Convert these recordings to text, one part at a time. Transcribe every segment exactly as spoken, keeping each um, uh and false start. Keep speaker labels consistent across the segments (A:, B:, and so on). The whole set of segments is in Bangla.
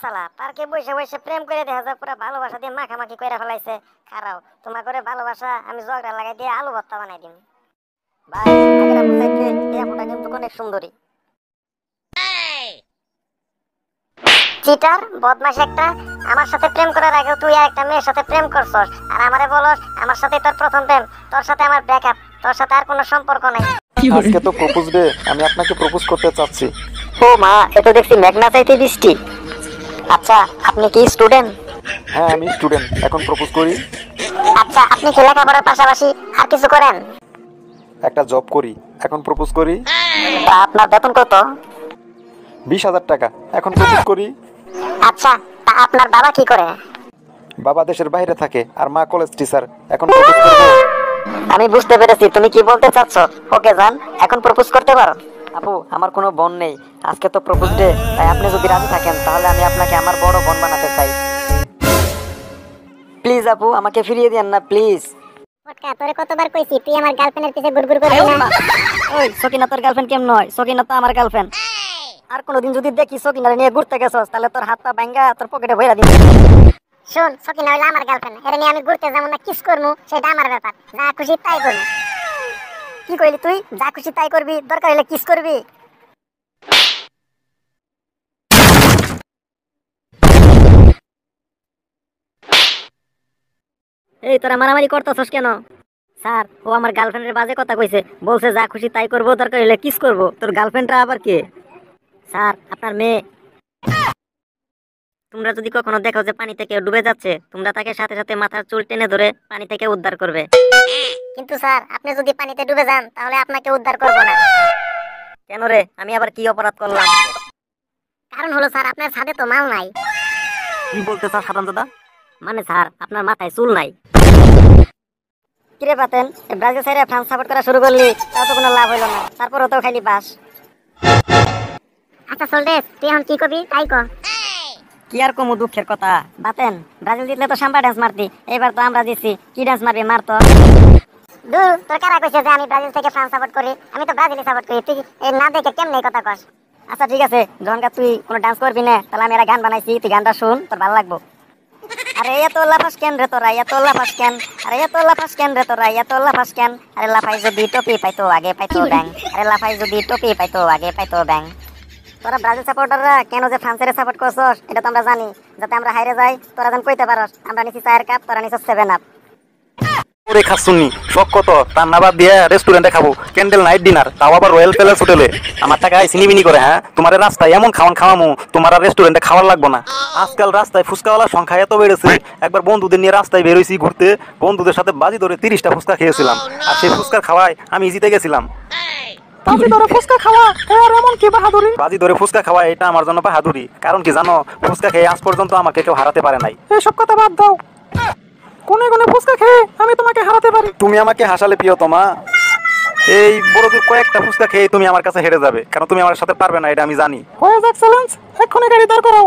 A: শালা পার্কে বসে বসে প্রেম করে দেখা যায় পুরো ভালোবাসা দিয়ে মাখামাখি করে ফেলাইছে। খারাও তোমার করে ভালোবাসা আমি ঝগড়া লাগাই দিয়ে আলু ভর্তা বানাই দিম। ভাই আগের আপু চাইতে এই আপুটা কিন্তু অনেক সুন্দরী। চিটার বদমাশ একটা, আমার সাথে প্রেম করার আগে তুই আর একটা মেয়ের সাথে প্রেম করছস আর আমারে বলস আমার সাথে তোর প্রথম প্রেম, তোর সাথে আমার ব্রেকআপ, তোর সাথে আর কোনো সম্পর্ক নাই।
B: আজকে তো প্রপোজ ডে, আমি আপনাকে প্রপোজ করতে চাচ্ছি।
A: ও মা, এত দেখছি মেঘনা চাইতে বৃষ্টি। আচ্ছা আপনি কি স্টুডেন্ট?
B: হ্যাঁ আমি স্টুডেন্ট, এখন প্রপোজ করি।
A: আচ্ছা আপনি কি লেখাপড়ার পাশাপাশি আর কিছু করেন?
B: একটা জব করি, এখন প্রপোজ করি।
A: তা আপনার বেতন কত?
B: বিশ হাজার টাকা, এখন প্রপোজ করি।
A: আচ্ছা তা আপনার বাবা কি করে?
B: বাবা দেশের বাইরে থাকে আর মা কলেজ টিচার, এখন প্রপোজ করব।
A: আমি বুঝতে পেরেছি তুমি কি বলতে চাচ্ছ। ওকে জান, এখন প্রপোজ করতে পারো।
C: আপু আমার কোনো বোন নেই, আজকে তো প্রপোজ ডে, তাই আপনি যদি রাজি থাকেন তাহলে আমি আপনাকে আমার বড় বোন বানাতে চাই। প্লিজ আপু আমাকে ফিরিয়ে দিন না প্লিজ।
A: পটকা তোরে কতবার কইছি তুই আমার গার্লফ্রেন্ডের পিছে গুড়গুড় করবি না।
C: ওই সকিনা তোর গার্লফ্রেন্ড কেমন হয়? সকিনা তো আমার গার্লফ্রেন্ড। আর কোনোদিন যদি দেখি সকিনারে নিয়ে ঘুরতে গেছস তাহলে তোর হাত পা ভাঙা তোর পকেটে ভইরা দিবি।
A: শোন, সকিনা হইলো আমার গার্লফ্রেন্ড, এর নিয়ে আমি ঘুরতে যাবো না কিস করবো সেটা আমার ব্যাপার, যা খুশি তাই করবি। কি কইলি তুই? যা খুশি তাই করবি, দরকার হলে কিস করবি।
C: এই তোরা মারামারি করতেছস কেন? স্যার ও আমার গার্লফ্রেন্ডের বাজে কথা কইছে, বলছে যা খুশি তাই করবো, দরকার হলে কিস করবো। তোর গার্লফ্রেন্ডরা আবার কে? স্যার আপনার মেয়ে। তোমরা যদি কখনো দেখো যে পানি থেকে ডুবে যাচ্ছে, তোমরা তাকে সাথে সাথে মাথার চুল টেনে ধরে পানি থেকে উদ্ধার করবে।
A: কিন্তু স্যার আপনি যদি পানিতে ডুবে যান তাহলে আপনাকে উদ্ধার করবো না।
C: কেন রে, আমি আবার কি অপরাধ করলাম?
A: কারণ হলো স্যার আপনার ছাদে তো মাল নাই।
C: কি বলতে স্যার সাধারণ দাদা? মানে স্যার আপনার মাথায় চুল নাই। কিরে পাতেন, ব্রাজিল সাইডে ফ্রান্স সাপোর্ট করা শুরু করলি, তাও তো কোনো লাভ হইল না, তারপরও তো খাইলি বাস।
A: আচ্ছা সোলডেস তুই এখন কি করবি তাই কর।
C: কি আর কমু দুঃখের কথা। বাতেন ব্রাজিল জিতলে তো সাম্বা ড্যান্স মারতি, এবার তো আমরা দিচ্ছি, কি ড্যান্স মারবি মার তো।
A: দূর, তোর কারা কইছে যে আমি ব্রাজিল থেকে ফ্রান্স সাপোর্ট করি? আমি তো ব্রাজিলই সাপোর্ট করি, তুই এই না দেখে কেমনে এই কথা কস?
C: আচ্ছা ঠিক আছে, যখন তুই কোনো ডান্স করবি না তাহলে আমি একটা গান বানাইছি, তুই গানটা শুন, তোর ভালো লাগবো। আরে এত লাফাস কেন রে তোরা, এত লাফাস কেন? আরে এত লাফাস কেন রে তোরা, এত লাফাস কেন? আরে লাফাই যদি টপি পাইতো আগে পাইতো ব্যাং, আরে লাফাই যদি টপি পাইতো আগে পাইতো ব্যাং। তোরা ব্রাজিল সাপোর্টাররা কেন যে ফ্রান্সের সাপোর্ট করছস এটা তো আমরা জানি, যাতে আমরা হাইরে যাই তোরা যেন কইতে পারস আমরা নিছি চায়ের কাপ, তোরা নিছিস সেভেন আপ।
B: ওরে খাসুনি শখ কত, তার না বাদ দিয়ে রেস্টুরেন্টে খাবো, ক্যান্ডেল নাইট ডিনার, তাও আবার রয়্যাল প্যালেস হোটেলে। আমার টাকায় সিনিবিনি করে, হ্যাঁ তোমার রাস্তায় এমন খাওয়ান খাওয়ামু তোমার আর রেস্টুরেন্টে খাওয়ার লাগবো না। আজকাল রাস্তায় ফুচকাওয়ালার সংখ্যা এত বেড়েছে, একবার বন্ধুদের নিয়ে রাস্তায় বেরোইছি ঘুরতে, বন্ধুদের সাথে বাজি ধরে তিরিশটা ফুচকা খেয়েছিলাম, আর সেই ফুচকার খাওয়ায় আমি জিতে গেছিলাম। বাজি ধরে ফুচকা খাওয়া আর এমন কি বাহাদুরি? বাজি ধরে ফুচকা খাওয়া এটা আমার জন্য বাহাদুরি, কারণ কি জানো, ফুচকা খেয়ে আজ পর্যন্ত আমাকে কেউ হারাতে পারে নাই। এসব কথা বাদ দাও, কোনে কোনে ফুচকা খেয়ে আমি তোমাকে হারাতে পারি। তুমি আমাকে হাসালে প্রিয়তমা, এই বড় দূর কয়েকটা ফুচকা খেয়ে তুমি আমার কাছে হেরে যাবে, কারণ তুমি আমার সাথে পারবে না, এটা আমি জানি। হোয়াইজ এক্সেলেন্স, এক্ষুনি গাড়ি দাঁড় করাও।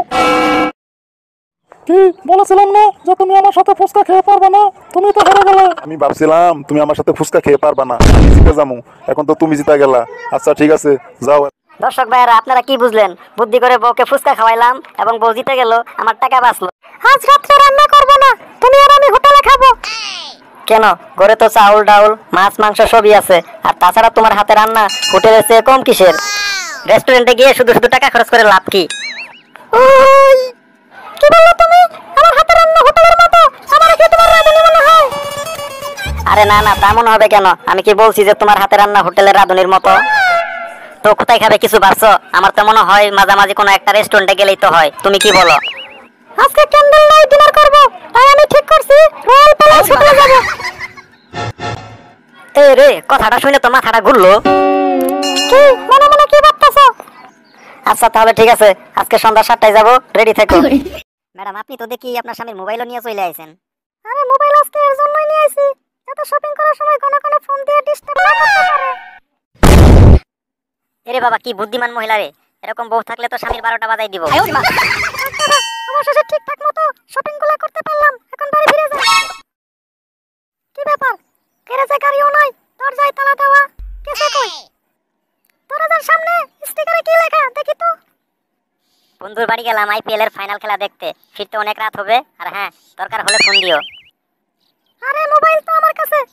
B: কি বলেছিলাম না যে তুমি আমার সাথে ফুচকা খেয়ে পারবে না? তুমি তো হেরে গেলে। আমি ভাবছিলাম তুমি আমার সাথে ফুচকা খেয়ে পারবে না, আমি জিতে যাবো, এখন তো তুমি জিতে গেলা। আচ্ছা ঠিক আছে যাও।
C: দর্শক ভাইয়েরা আপনারা কি বুঝলেন? বুদ্ধি করে বউকে ফুচকা খাওয়াইলাম এবং বউ জিতে গেল, আমার টাকা বাঁচলো।
A: আজ রাত্রে রান্না করব না, তুমি আর আমি হোটেলে খাবো।
C: কেন? ঘরে তো চাউল ডাউল মাছ মাংস সবই আছে, আর তাছাড়া তোমার হাতে রান্না হোটেলের চেয়ে কম কিসের? রেস্টুরেন্টে গিয়ে শুধু শুধু টাকা খরচ করে লাভ কি?
A: ওই কি বললে তুমি? আমার হাতে রান্না হোটেলের মতো, আমার কি তোমার রাঁধুনি মনে হয়?
C: আরে না না, তা মনে হবে কেন? আমি কি বলছি যে তোমার হাতে রান্না হোটেলের রাঁধুনির মতো? তো কোথায় খাবে কিছু ভাবছো? আমার তো মনে হয় মাঝামাঝি কোনো একটা রেস্টুরেন্টে গেলেই তো হয়। তুমি কি বলো?
A: আজকে ক্যান্ডেল নাইট ডিনার করব, তাই আমি ঠিক করছি রয়্যাল প্যালেস হোটেলে যাব।
C: এই রে, কথাটা শুনে তো মাথাটা ঘুরলো।
A: কি মনে মনে কি ভাবতেছো?
C: আচ্ছা তাহলে ঠিক আছে, আজকে সন্ধ্যা সাতটায় যাব, রেডি থেকো। ম্যাডাম আপনি তো দেখি আপনার স্বামীর মোবাইলও নিয়ে চলে আইছেন।
A: আরে মোবাইল আজকে এর জন্যই নিয়ে আইছি, যাতে শপিং করার সময় কোনো কোনো ফোন দিয়ে ডিস্টার্ব না করতে পারে।
C: এরে বাবা কি বুদ্ধিমান মহিলা রে, এরকম বউ থাকলে তো স্বামীর বারোটা বাজাই দিব।
A: অবশেষে ঠিকঠাক মতো শপিং গুলো করতে পারলাম, এখন বাড়ি ফিরে যাই। কি ব্যাপার, গ্যারেজে গাড়িও নাই, দরজায় তালা দেওয়া, কেসে কই? দরজার সামনে স্টিকারে কি লেখা দেখি তো।
C: বন্ধুর বাড়ি গেলাম আইপিএল এর ফাইনাল খেলা দেখতে, ফিরতে অনেক রাত হবে। আর হ্যাঁ, দরকার হলে ফোন দিও। আরে মোবাইল তো আমার কাছে,